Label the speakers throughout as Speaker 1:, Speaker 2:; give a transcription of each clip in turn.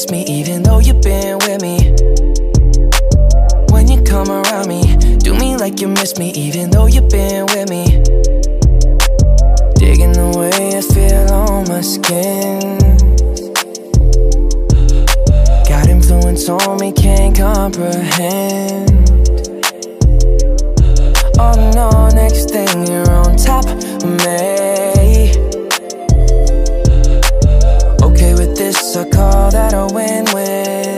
Speaker 1: miss me even though you've been with me. When you come around me, do me like you miss me even though you've been with me. Digging the way I feel on my skin. Got influence on me, can't comprehend. Oh no, next thing you're on top of me. Okay with this, I call that a win-win.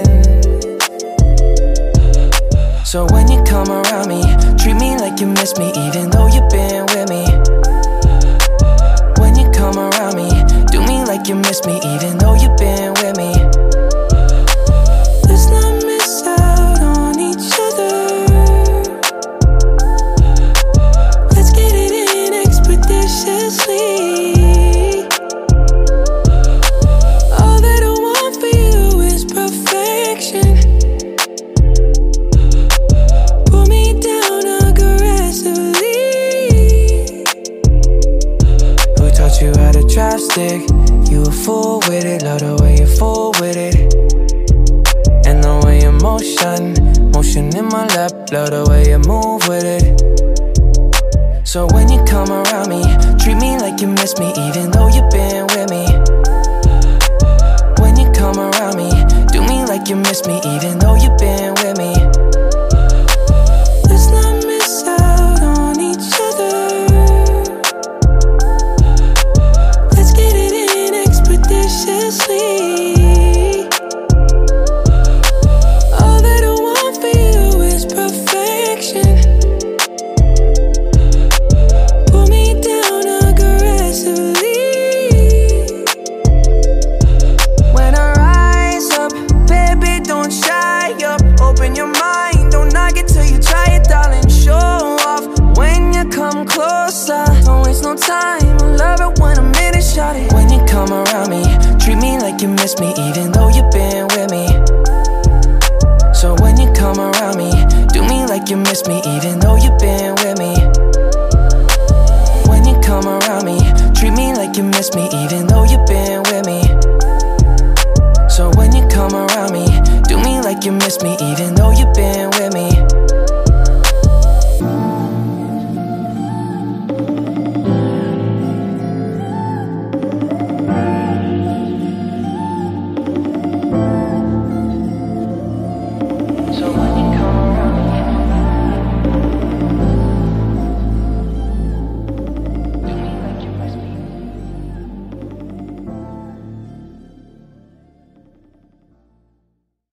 Speaker 1: So when you come around me, treat me like you miss me even though you've been with me. When you come around me, do me like you miss me even though you've been with me. Let's not miss out on each other. Let's get it in expeditiously. All that I want for you is perfection. Pull me down aggressively. Who taught you how to drive stick? You a fool with it, love the way you fool with it. And the way you motion in my lap, love the way you move with it. So when you come around me, treat me like you miss me even though you've been with me. When you come around me, do me like you miss me even though you've been with me. Let's not miss out on each other. Let's get it in expeditiously. All that I want for you is perfection. Pull me down aggressively. When I rise up, baby, don't shy up. Open your mind, don't knock it till you try it, darling. Show off when you come closer. Don't waste no time, I love it when I'm in it, shawty. When you come around me, treat me like you miss me even though you've been with me. So when you come around me, do me like you miss me even though you've been with me. When you come around me, treat me like you miss me even though you've been with me. So when you come around me, do me like you miss me even though